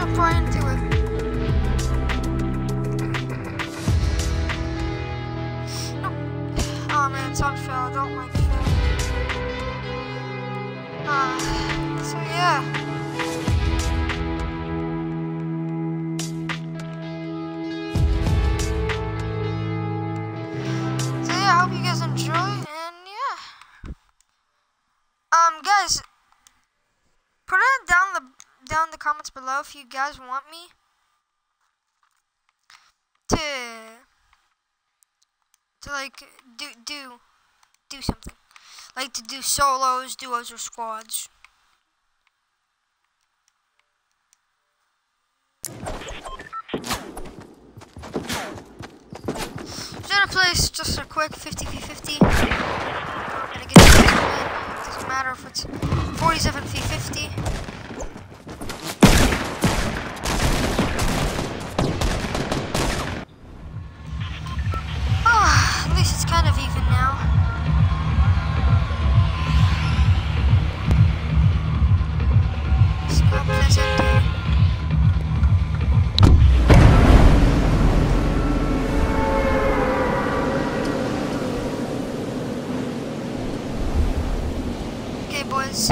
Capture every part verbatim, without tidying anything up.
jump right into it. Oh man, it's on Phil. I don't like Phil. Uh, so yeah. So yeah, I hope you guys enjoy, and yeah. Um, guys, put it down the down in the comments below if you guys want me to to like do do do something, like to do solos, duos, or squads. Just gonna place just a quick fifty v fifty. Gonna get this win. Doesn't matter if it's forty-seven v fifty. Oh, at least it's kind of even now. Let's go Pleasant. Okay, boys.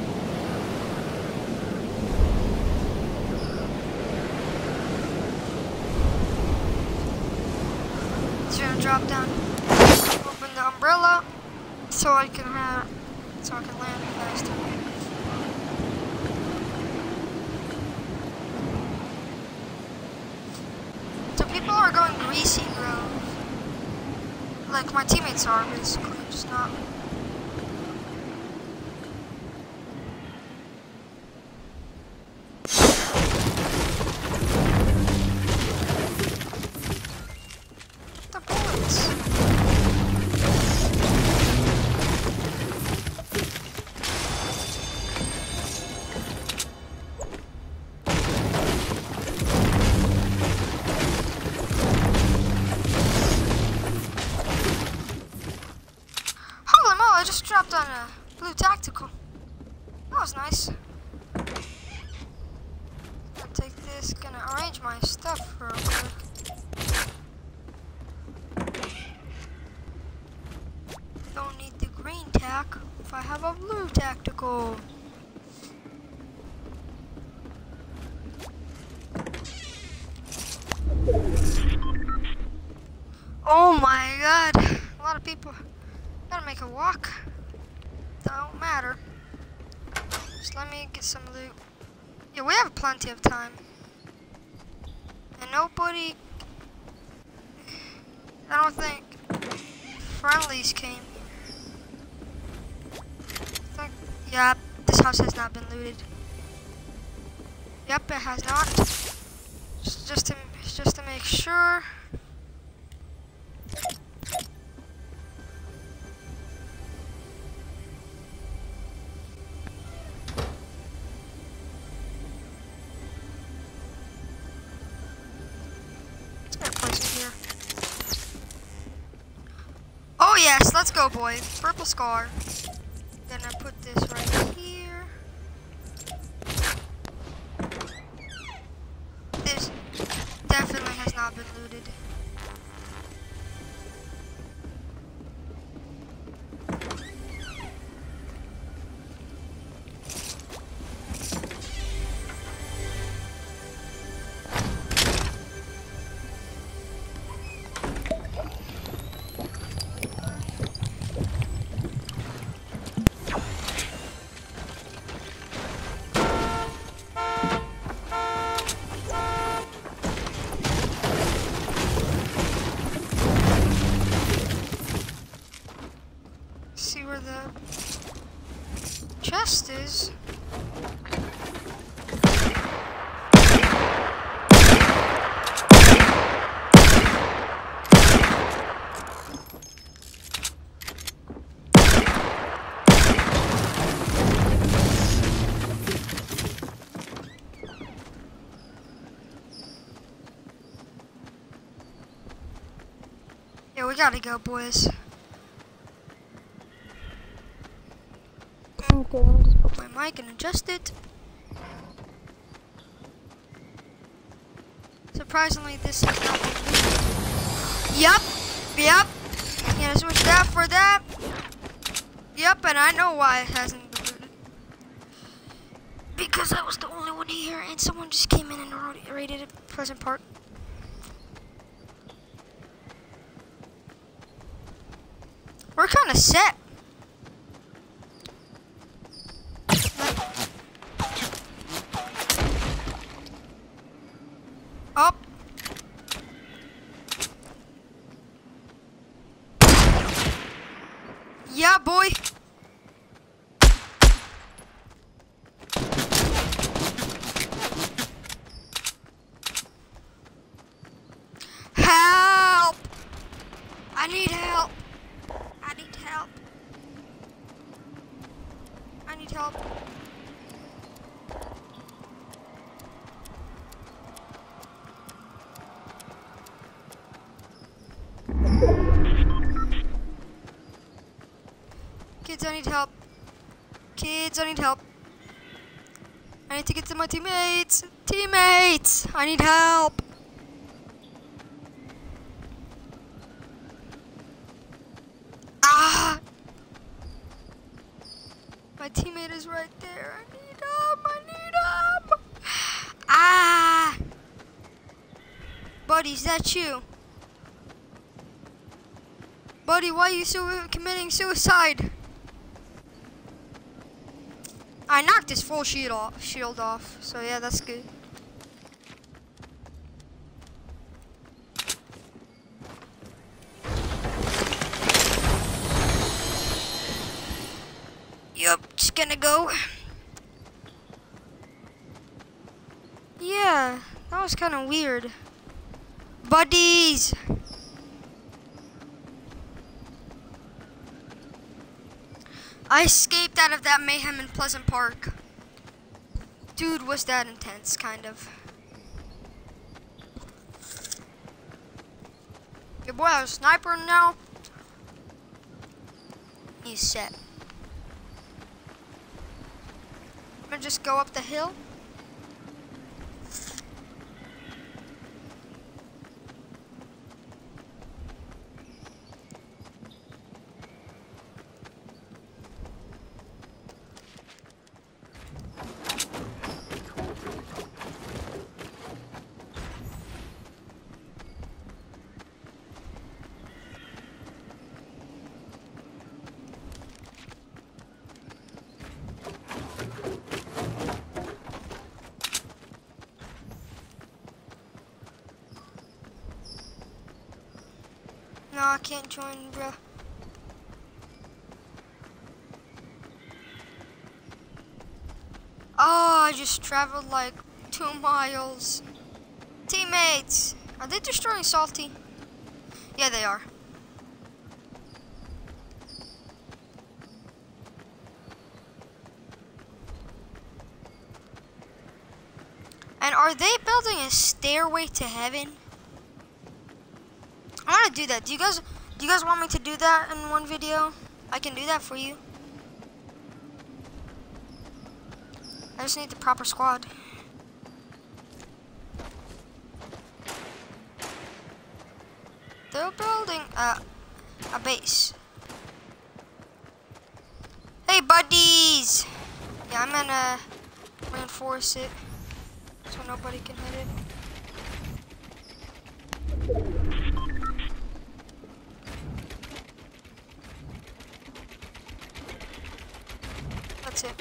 Gonna drop down, open the umbrella so I can have, so I can land faster. So people are going Greasy Grove, like my teammates are basically, just not. I just dropped on a blue tactical. That was nice. Gonna take this, gonna arrange my stuff real quick. Don't need the green tack if I have a blue tactical. Oh my god, a lot of people. Gotta make a walk. Don't matter. Just let me get some loot. Yeah, we have plenty of time. And nobody, I don't think friendlies came. I think, yeah, this house has not been looted. Yep, it has not. Just, just to, just to make sure. Oh yes, let's go, boy. Purple scar. Then I put this right here. This definitely has not been looted. See where the chest is. Yeah, we gotta go, boys. Okay, let me just put my mic and adjust it. Surprisingly, this has not been looted. Yep, yep. You gotta switch that for that. Yep, and I know why it hasn't been looted. Because I was the only one here, and someone just came in and raided Pleasant Park. We're kind of set. Up. Yeah, boy. Help! I need help. I need help. I need help. Kids, I need help. Kids, I need help. I need to get to my teammates. Teammates, I need help. Ah! My teammate is right there. I need help. I need help. Ah! Buddy, is that you? Buddy, why are you so committing suicide? I knocked his full shield off, shield off, so yeah, that's good. Yup, just gonna go. Yeah, that was kind of weird. Buddies! I escaped out of that mayhem in Pleasant Park. Dude, was that intense, kind of. Your boy has a sniper now. He's set. I'm gonna just go up the hill. No, I can't join, bro. Oh, I just traveled like two miles. Teammates, are they destroying Salty? Yeah, they are. And are they building a stairway to heaven? I want to do that. Do you guys do you guys want me to do that in one video? I can do that for you. I just need the proper squad. They're building a, a base. Hey, buddies! Yeah, I'm gonna reinforce it so nobody can hit it. That's it.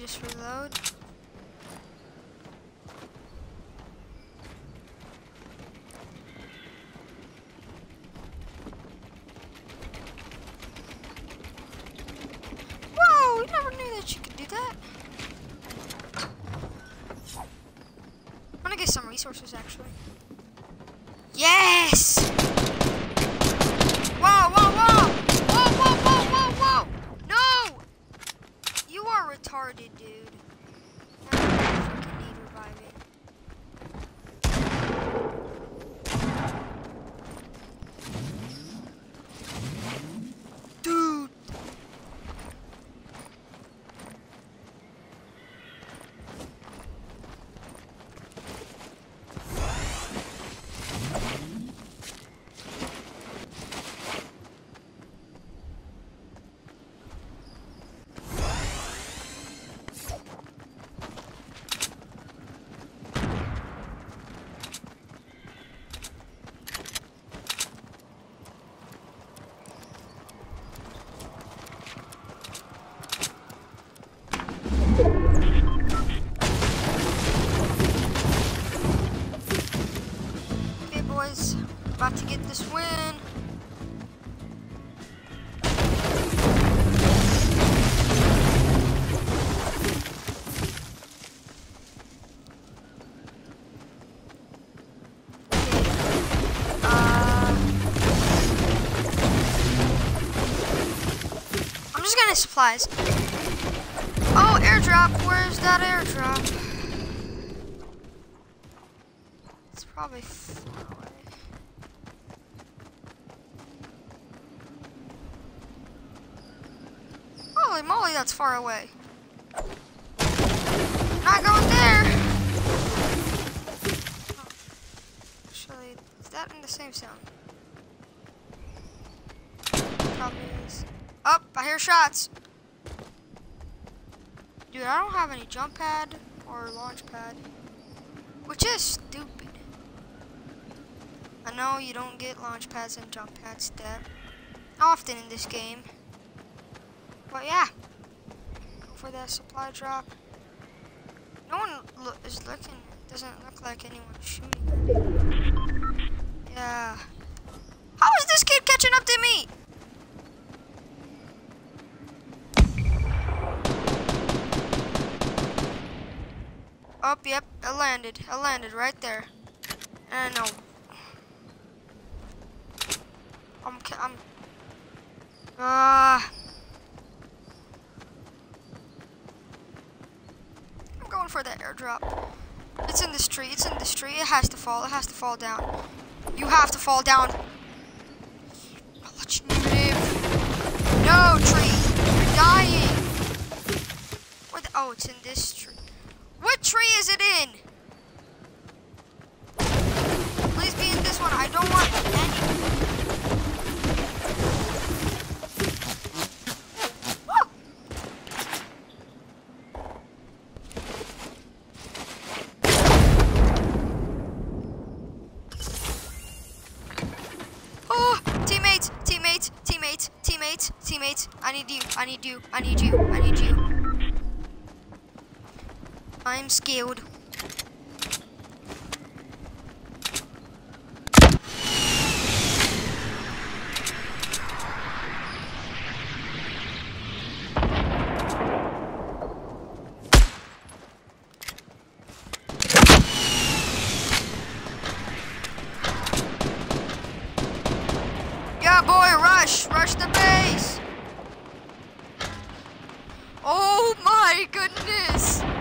just reload. Whoa, you never knew that you could do that. I'm gonna get some resources actually. Yes! Whoa, whoa, whoa! Whoa, whoa, whoa, whoa, whoa! No! You are retarded, dude. Now I freaking need reviving. Dude! About to get this win. Uh, I'm just getting supplies. Oh, airdrop. Where's that airdrop? It's probably far away. Holy moly, that's far away. Not going there. Oh, actually, is that in the same zone? Probably is. Oh, I hear shots. Dude, I don't have any jump pad or launch pad, which is stupid. I know you don't get launch pads and jump pads that often in this game. But yeah, go for that supply drop. No one lo is looking. Doesn't look like anyone's shooting at me. Yeah. How is this kid catching up to me? Oh, yep, it landed. It landed right there. And no. I'm. I'm. Ah. Uh, going for that airdrop. It's in this tree. It's in this tree. It has to fall. It has to fall down. You have to fall down. I'll let you live. No, tree. You're dying. Where the, oh, it's in this tree. What tree is it in? Please be in this one. I don't want any. Teammates, teammates, I need you, I need you, I need you, I need you. I'm scared. Yeah, boy, rush, rush the base. Oh my goodness.